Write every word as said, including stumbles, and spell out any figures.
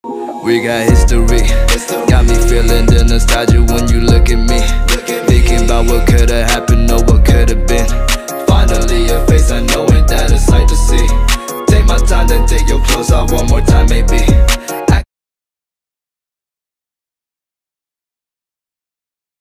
We got history, got me feeling the nostalgia when you look at me. Thinking about what could've happened or what could've been. Finally a face I know, ain't that a sight to see. Take my time, then take your clothes off one more time maybe.